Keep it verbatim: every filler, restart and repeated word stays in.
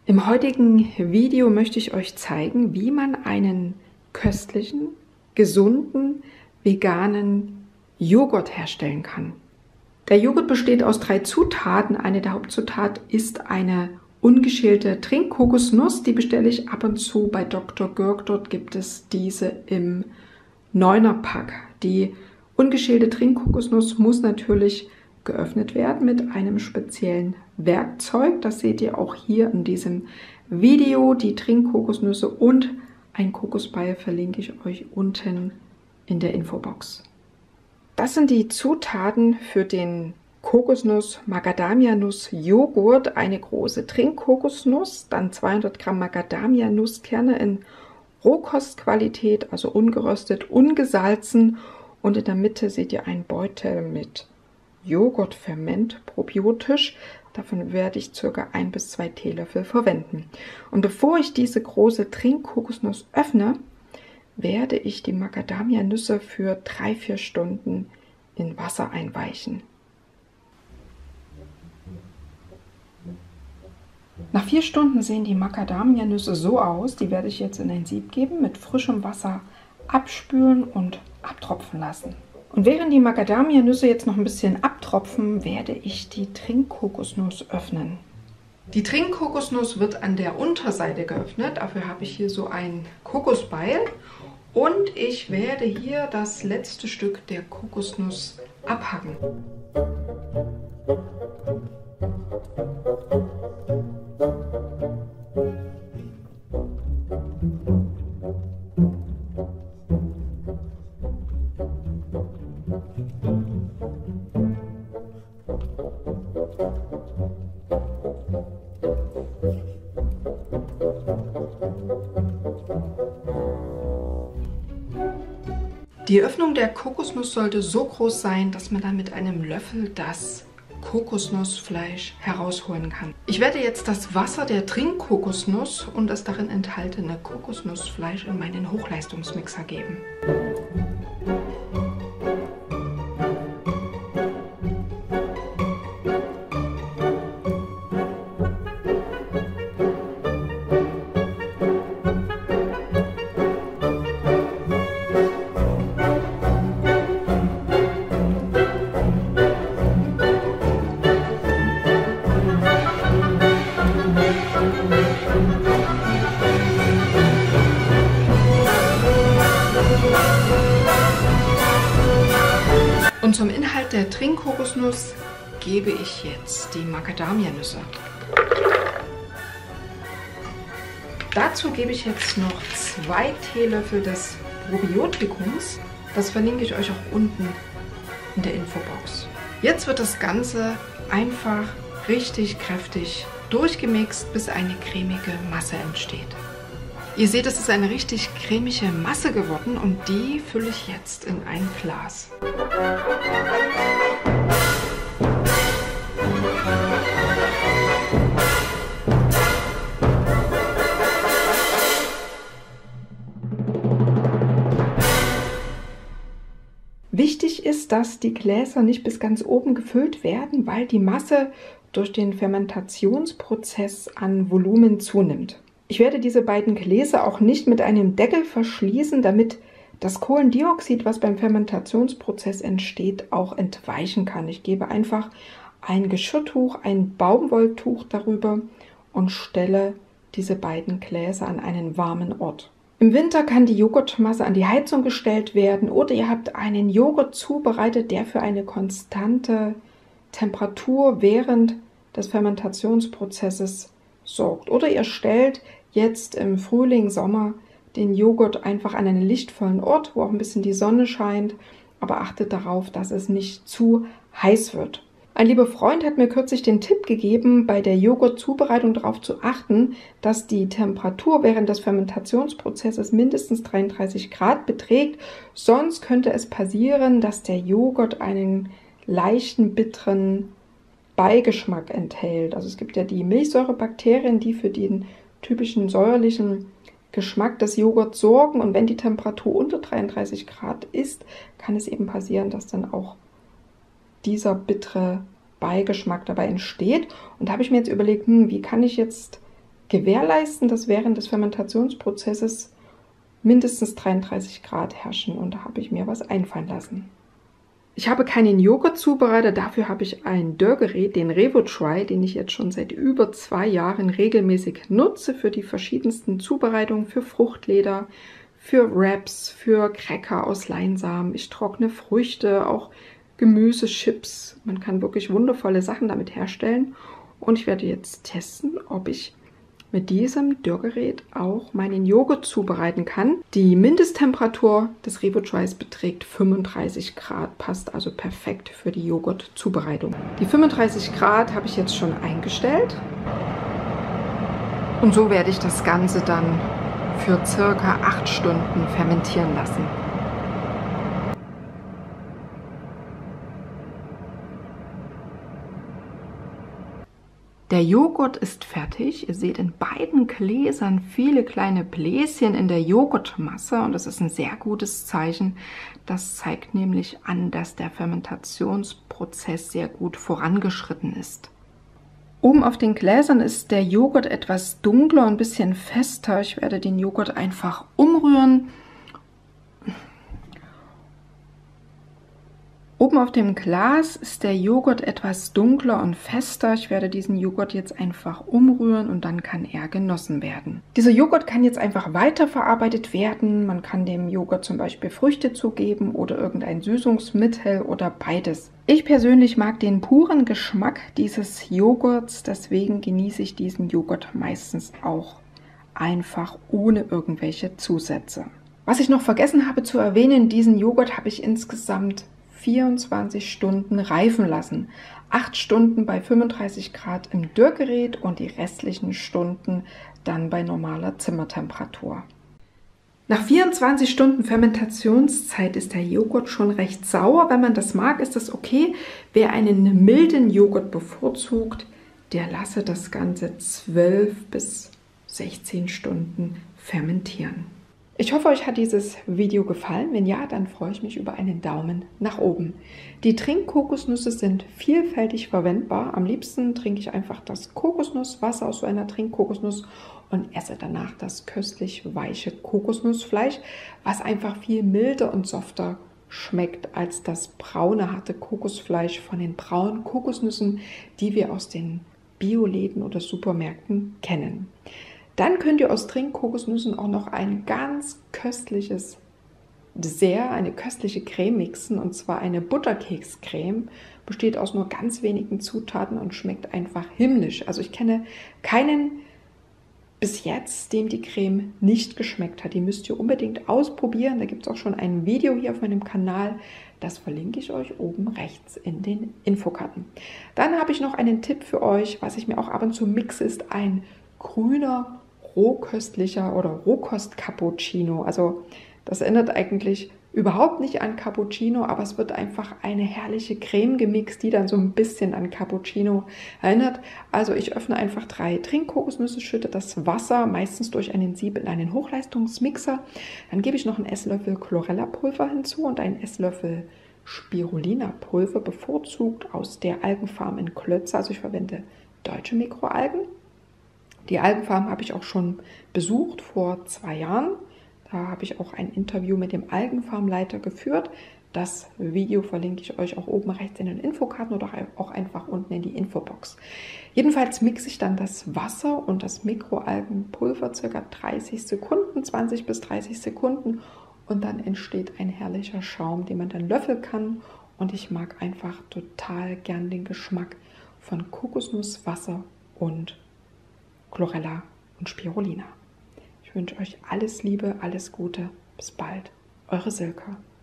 Im heutigen Video möchte ich euch zeigen, wie man einen köstlichen, gesunden, veganen Joghurt herstellen kann. Der Joghurt besteht aus drei Zutaten. Eine der Hauptzutaten ist eine ungeschälte Trinkkokosnuss. Die bestelle ich ab und zu bei Doktor Görg. Dort gibt es diese im Neuner-Pack. Die ungeschälte Trinkkokosnuss muss natürlich geöffnet werden mit einem speziellen Werkzeug. Das seht ihr auch hier in diesem Video. Die Trinkkokosnüsse und ein Kokosbeil verlinke ich euch unten in der Infobox. Das sind die Zutaten für den Kokosnuss-Macadamia-Nuss-Joghurt. Eine große Trinkkokosnuss, dann zweihundert Gramm Macadamia-Nusskerne in Rohkostqualität, also ungeröstet, ungesalzen. Und in der Mitte seht ihr einen Beutel mit Joghurtferment, probiotisch. Davon werde ich ca. ein bis zwei Teelöffel verwenden. Und bevor ich diese große Trinkkokosnuss öffne, werde ich die Macadamia-Nüsse für drei bis vier Stunden in Wasser einweichen. Nach vier Stunden sehen die Macadamia-Nüsse so aus. Die werde ich jetzt in ein Sieb geben, mit frischem Wasser abspülen und abtropfen lassen. Und während die Macadamia-Nüsse jetzt noch ein bisschen abtropfen, werde ich die Trinkkokosnuss öffnen. Die Trinkkokosnuss wird an der Unterseite geöffnet. Dafür habe ich hier so ein Kokosbeil. Und ich werde hier das letzte Stück der Kokosnuss abhacken. Die Öffnung der Kokosnuss sollte so groß sein, dass man dann mit einem Löffel das Kokosnussfleisch herausholen kann. Ich werde jetzt das Wasser der Trinkkokosnuss und das darin enthaltene Kokosnussfleisch in meinen Hochleistungsmixer geben. Und zum Inhalt der Trinkkokosnuss gebe ich jetzt die Macadamia-Nüsse. Dazu gebe ich jetzt noch zwei Teelöffel des Probiotikums. Das verlinke ich euch auch unten in der Infobox. Jetzt wird das Ganze einfach richtig kräftig durchgemixt, bis eine cremige Masse entsteht. Ihr seht, es ist eine richtig cremige Masse geworden und die fülle ich jetzt in ein Glas. Wichtig ist, dass die Gläser nicht bis ganz oben gefüllt werden, weil die Masse durch den Fermentationsprozess an Volumen zunimmt. Ich werde diese beiden Gläser auch nicht mit einem Deckel verschließen, damit das Kohlendioxid, was beim Fermentationsprozess entsteht, auch entweichen kann. Ich gebe einfach ein Geschirrtuch, ein Baumwolltuch darüber und stelle diese beiden Gläser an einen warmen Ort. Im Winter kann die Joghurtmasse an die Heizung gestellt werden oder ihr habt einen Joghurt zubereitet, der für eine konstante Temperatur während des Fermentationsprozesses sorgt. Oder ihr stellt jetzt im Frühling, Sommer den Joghurt einfach an einen lichtvollen Ort, wo auch ein bisschen die Sonne scheint, aber achtet darauf, dass es nicht zu heiß wird. Ein lieber Freund hat mir kürzlich den Tipp gegeben, bei der Joghurtzubereitung darauf zu achten, dass die Temperatur während des Fermentationsprozesses mindestens dreiunddreißig Grad beträgt, sonst könnte es passieren, dass der Joghurt einen leichten, bitteren Beigeschmack enthält. Also es gibt ja die Milchsäurebakterien, die für den typischen säuerlichen Geschmack des Joghurts sorgen. Und wenn die Temperatur unter dreiunddreißig Grad ist, kann es eben passieren, dass dann auch dieser bittere Beigeschmack dabei entsteht. Und da habe ich mir jetzt überlegt, hm, wie kann ich jetzt gewährleisten, dass während des Fermentationsprozesses mindestens dreiunddreißig Grad herrschen, und da habe ich mir was einfallen lassen. Ich habe keinen Joghurt-Zubereiter, dafür habe ich ein Dörrgerät, den RevoTry, den ich jetzt schon seit über zwei Jahren regelmäßig nutze für die verschiedensten Zubereitungen, für Fruchtleder, für Wraps, für Cracker aus Leinsamen. Ich trockne Früchte, auch Gemüsechips. Man kann wirklich wundervolle Sachen damit herstellen. Und ich werde jetzt testen, ob ich mit diesem Dörrgerät auch meinen Joghurt zubereiten kann. Die Mindesttemperatur des RevoTrys beträgt fünfunddreißig Grad, passt also perfekt für die Joghurtzubereitung. Die fünfunddreißig Grad habe ich jetzt schon eingestellt. Und so werde ich das Ganze dann für circa acht Stunden fermentieren lassen. Der Joghurt ist fertig. Ihr seht in beiden Gläsern viele kleine Bläschen in der Joghurtmasse und das ist ein sehr gutes Zeichen. Das zeigt nämlich an, dass der Fermentationsprozess sehr gut vorangeschritten ist. Oben auf den Gläsern ist der Joghurt etwas dunkler und ein bisschen fester. Ich werde den Joghurt einfach umrühren. Oben auf dem Glas ist der Joghurt etwas dunkler und fester. Ich werde diesen Joghurt jetzt einfach umrühren und dann kann er genossen werden. Dieser Joghurt kann jetzt einfach weiterverarbeitet werden. Man kann dem Joghurt zum Beispiel Früchte zugeben oder irgendein Süßungsmittel oder beides. Ich persönlich mag den puren Geschmack dieses Joghurts, deswegen genieße ich diesen Joghurt meistens auch einfach ohne irgendwelche Zusätze. Was ich noch vergessen habe zu erwähnen, diesen Joghurt habe ich insgesamt vierundzwanzig Stunden reifen lassen. acht Stunden bei fünfunddreißig Grad im Dörrgerät und die restlichen Stunden dann bei normaler Zimmertemperatur. Nach vierundzwanzig Stunden Fermentationszeit ist der Joghurt schon recht sauer. Wenn man das mag, ist das okay. Wer einen milden Joghurt bevorzugt, der lasse das Ganze zwölf bis sechzehn Stunden fermentieren. Ich hoffe, euch hat dieses Video gefallen. Wenn ja, dann freue ich mich über einen Daumen nach oben. Die Trinkkokosnüsse sind vielfältig verwendbar. Am liebsten trinke ich einfach das Kokosnusswasser aus so einer Trinkkokosnuss und esse danach das köstlich weiche Kokosnussfleisch, was einfach viel milder und softer schmeckt als das braune, harte Kokosfleisch von den braunen Kokosnüssen, die wir aus den Bioläden oder Supermärkten kennen. Dann könnt ihr aus Trinkkokosnüssen auch noch ein ganz köstliches Dessert, eine köstliche Creme mixen, und zwar eine Butterkekscreme, besteht aus nur ganz wenigen Zutaten und schmeckt einfach himmlisch. Also ich kenne keinen bis jetzt, dem die Creme nicht geschmeckt hat. Die müsst ihr unbedingt ausprobieren. Da gibt es auch schon ein Video hier auf meinem Kanal. Das verlinke ich euch oben rechts in den Infokarten. Dann habe ich noch einen Tipp für euch, was ich mir auch ab und zu mixe, ist ein grüner, rohköstlicher oder Rohkost-Cappuccino. Also das erinnert eigentlich überhaupt nicht an Cappuccino, aber es wird einfach eine herrliche Creme gemixt, die dann so ein bisschen an Cappuccino erinnert. Also ich öffne einfach drei Trinkkokosnüsse, schütte das Wasser meistens durch einen Sieb in einen Hochleistungsmixer. Dann gebe ich noch einen Esslöffel Chlorella-Pulver hinzu und einen Esslöffel Spirulina-Pulver, bevorzugt aus der Algenfarm in Klötze. Also ich verwende deutsche Mikroalgen. Die Algenfarm habe ich auch schon besucht vor zwei Jahren. Da habe ich auch ein Interview mit dem Algenfarmleiter geführt. Das Video verlinke ich euch auch oben rechts in den Infokarten oder auch einfach unten in die Infobox. Jedenfalls mixe ich dann das Wasser und das Mikroalgenpulver ca. dreißig Sekunden, zwanzig bis dreißig Sekunden, und dann entsteht ein herrlicher Schaum, den man dann löffeln kann. Und ich mag einfach total gern den Geschmack von Kokosnusswasser und Chlorella und Spirulina. Ich wünsche euch alles Liebe, alles Gute. Bis bald. Eure Silke.